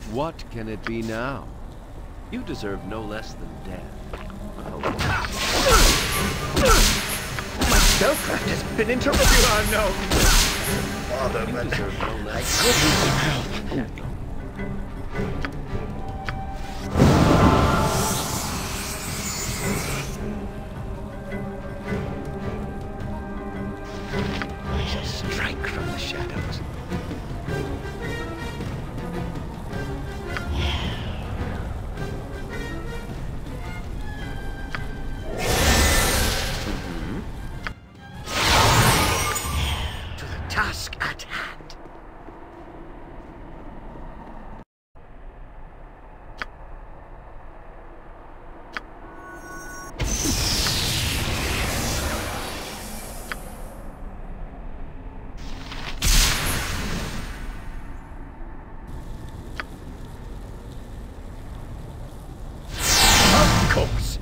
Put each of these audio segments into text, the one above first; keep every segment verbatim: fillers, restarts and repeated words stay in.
What can it be now? You deserve no less than death. Well, my spellcraft has been interrupted. Oh no! Father, you but deserve no I less could use some help. than death. I shall strike from the shadows. To the task at hand. Of course.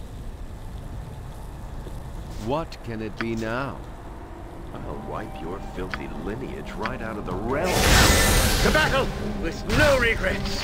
What can it be now? I'll wipe your filthy lineage right out of the realm. To battle with no regrets.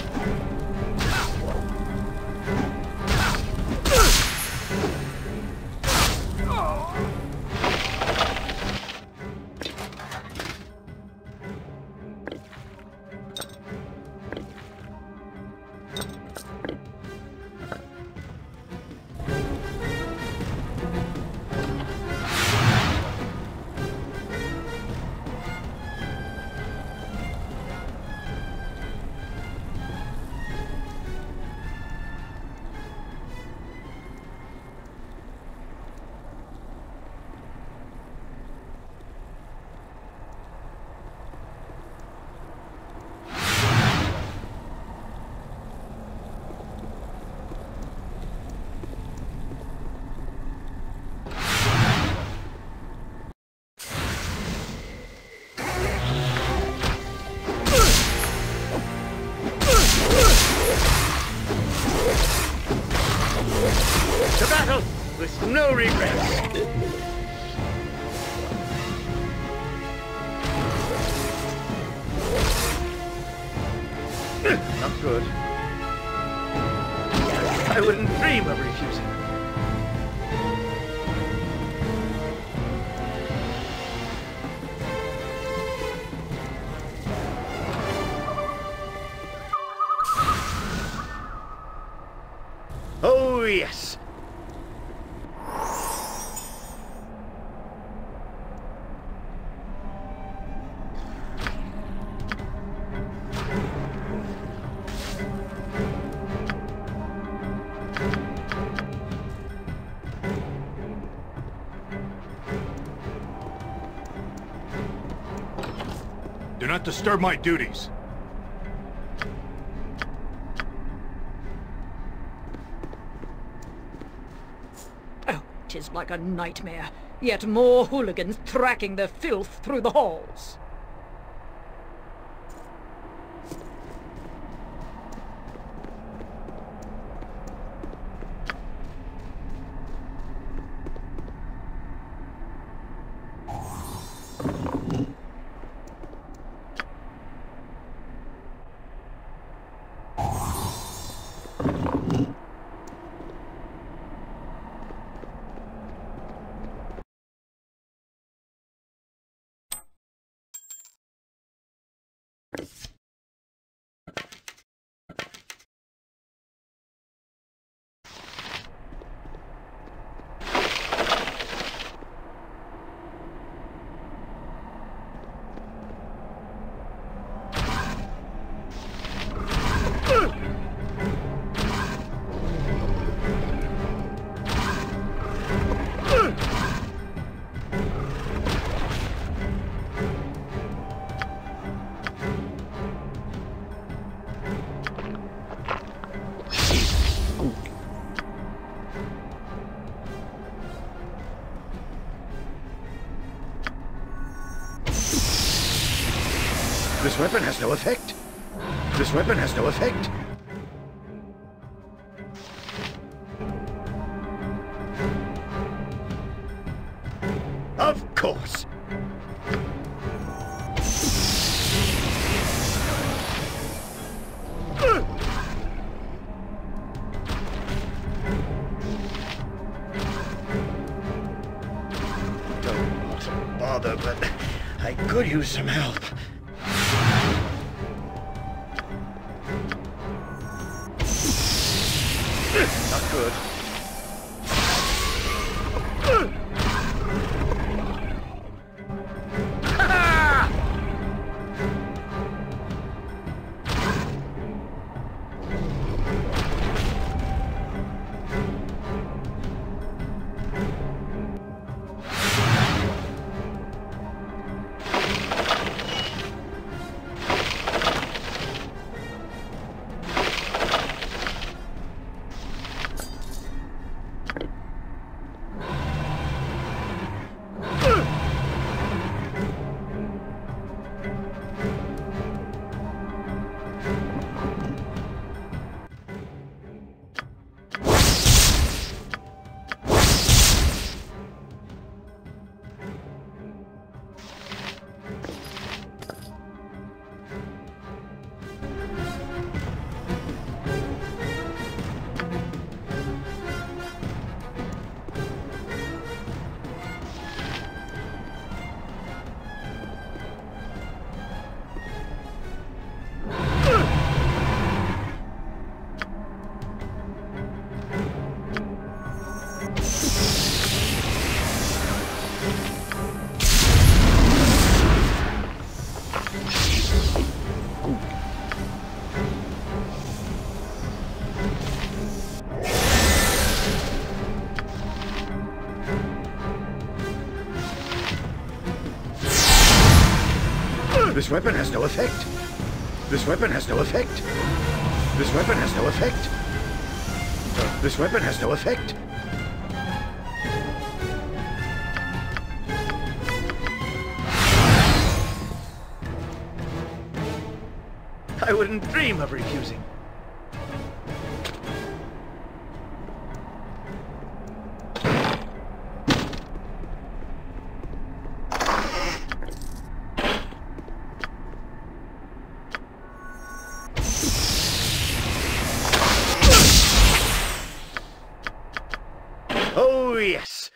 To battle with no regrets. Not good. I wouldn't dream of refusing. Oh, yes. Do not disturb my duties. Oh, 'tis like a nightmare. Yet more hooligans tracking the filth through the halls. This weapon has no effect. This weapon has no effect. Of course. use some help. Not good. This weapon has no effect. This weapon has no effect. This weapon has no effect. This weapon has no effect. I wouldn't dream of refusing. Oh, yes.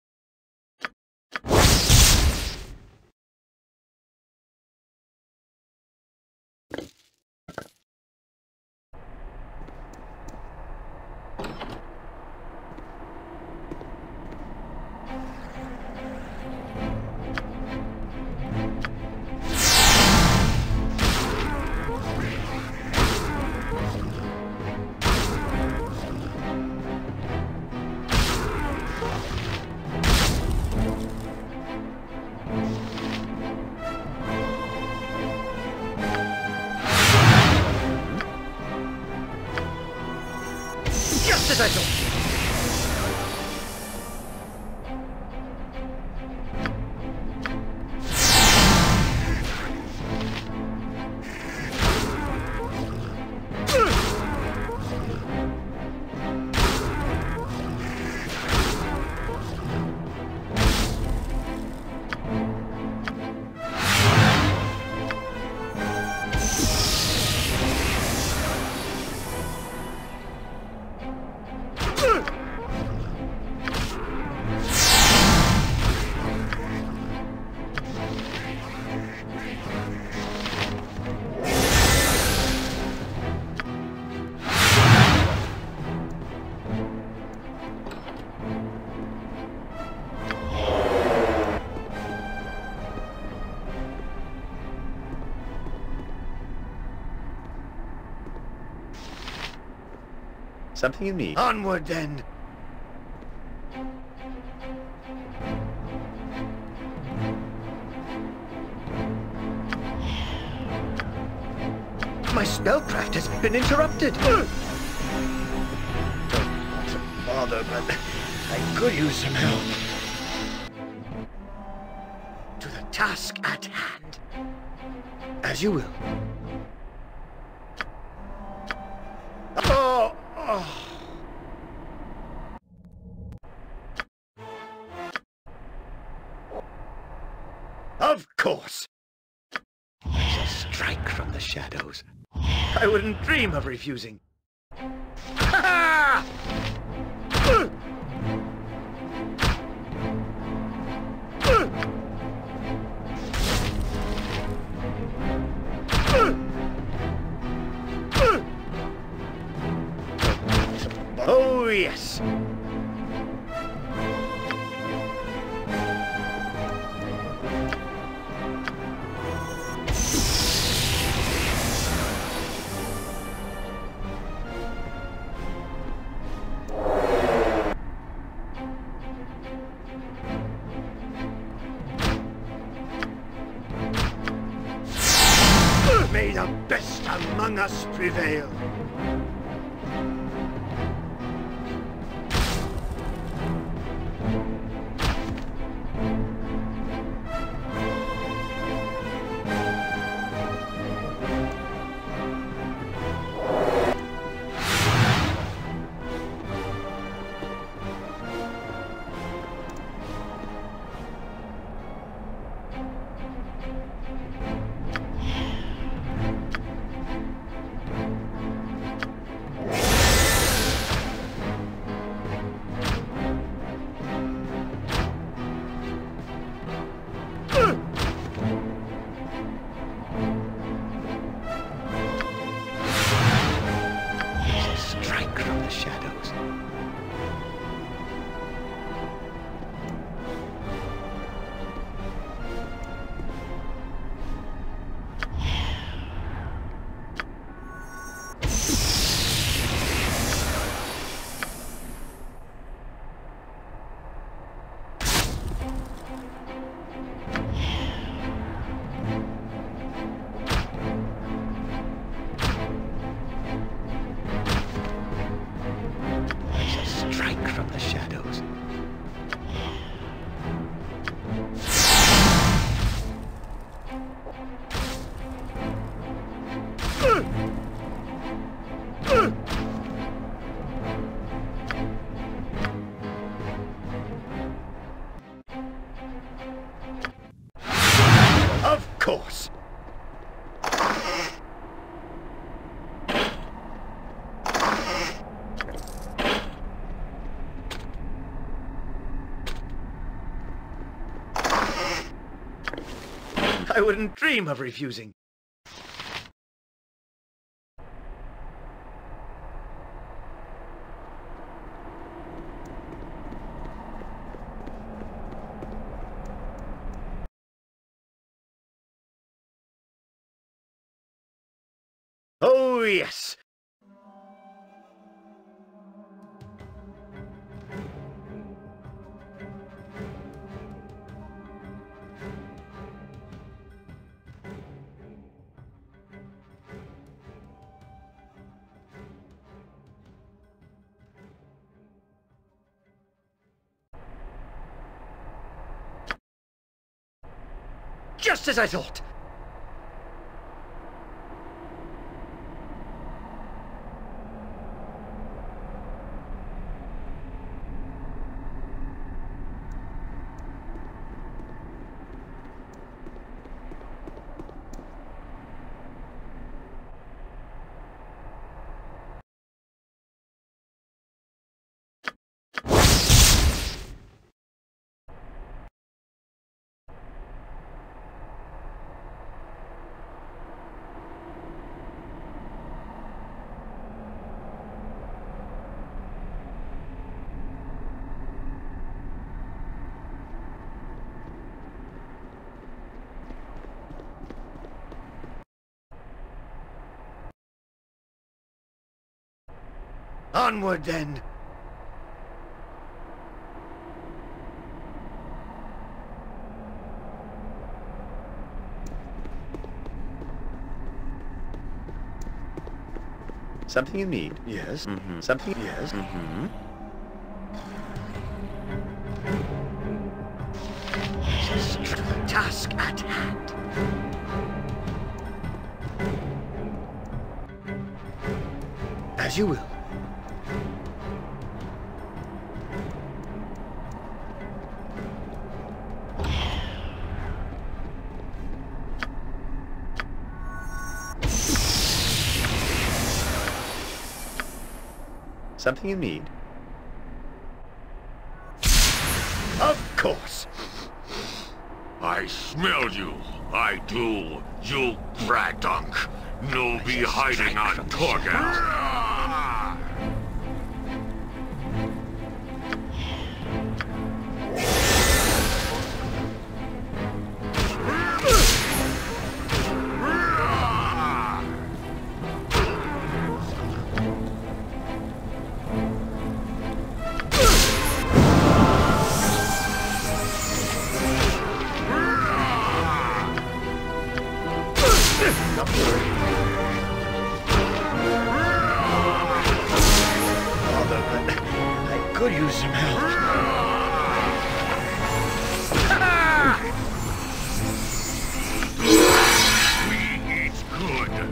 Just as I thought. Something you need. Onward, then. My spellcraft has been interrupted. Don't want to bother, but I could use some help. To the task at hand. As you will. Oh! Oh. Of course. I shall strike from the shadows. I wouldn't dream of refusing. Ha ha! yes. May the best among us prevail. Strike from the shadows. Strike from the shadows. Of course. I wouldn't dream of refusing. Oh, yes. Just as I thought. Onward, then. Something you need? Yes. Mm-hmm. Something? Yes. Mm-hmm. Task at hand. As you will. Something you need? Of course. I smell you. I do. You Bradunk. No be hiding on Torgal. Not to worry. Father, but I could use some help. We eat good.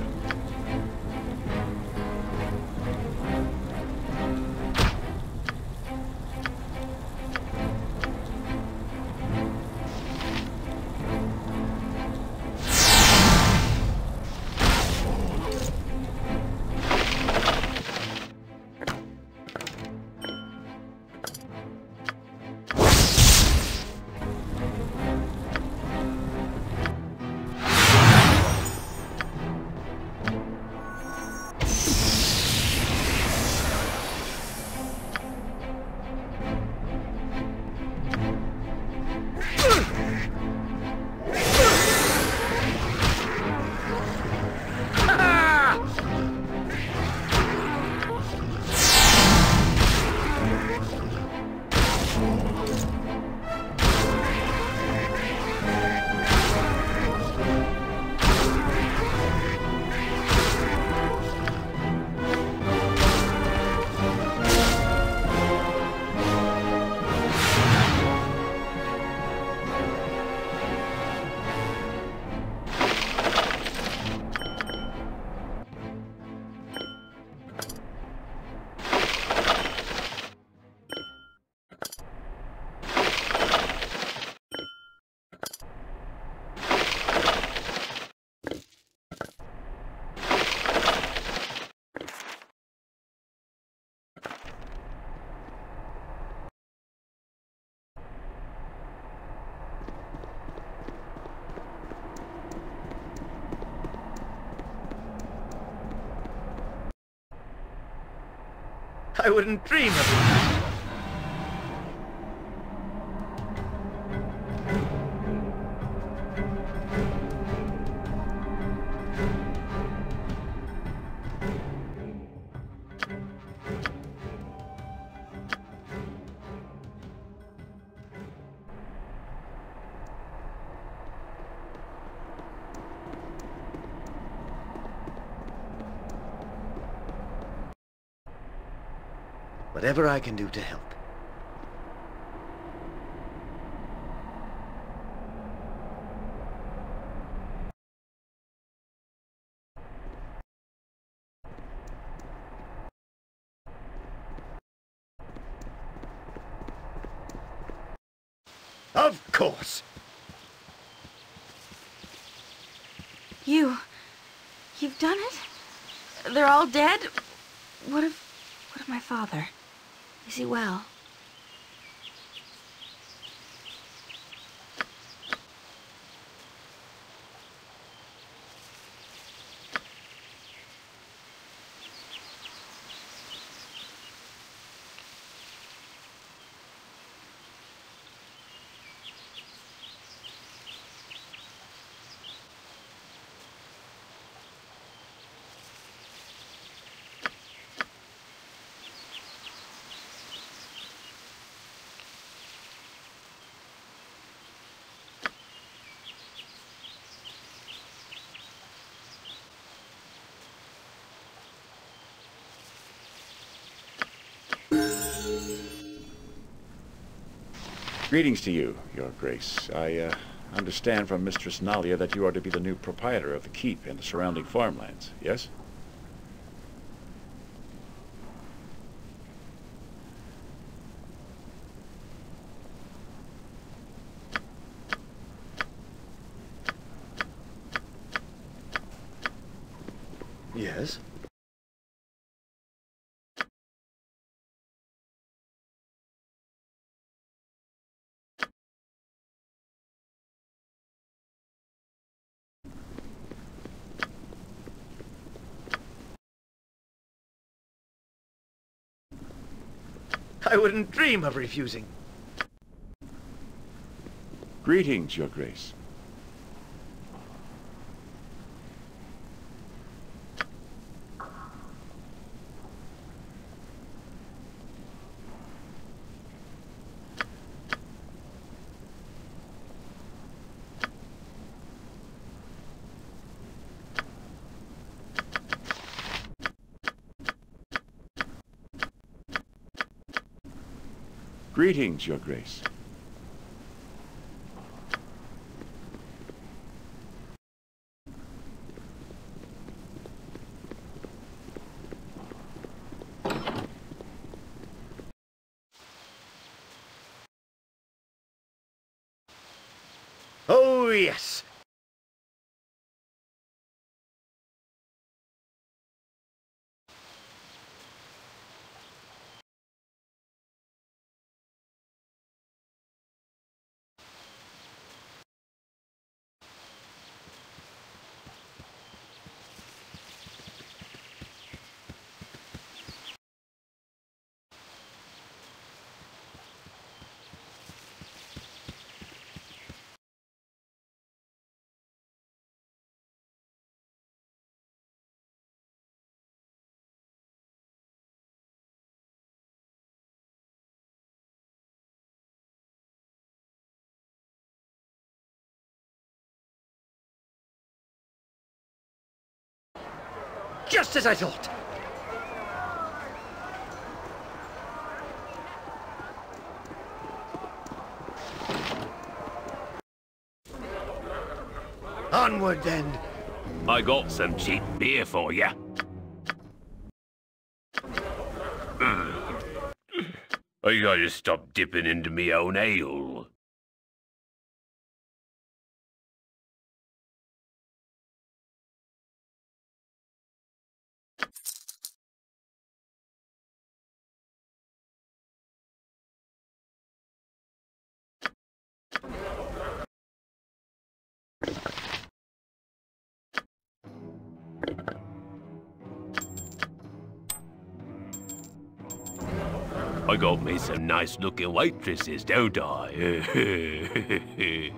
I wouldn't dream of it. Whatever I can do to help. Of course. You... You've done it? They're all dead? What of... What of my father? Is he well? Greetings to you, Your Grace. I uh, understand from Mistress Nalia that you are to be the new proprietor of the keep and the surrounding farmlands, yes? Yes? I wouldn't dream of refusing. Greetings, Your Grace. Greetings, Your Grace. Oh, yes. Just as I thought. Onward, then. I got some cheap beer for ya. I gotta stop dipping into me own ale. I got me some nice looking waitresses, don't I?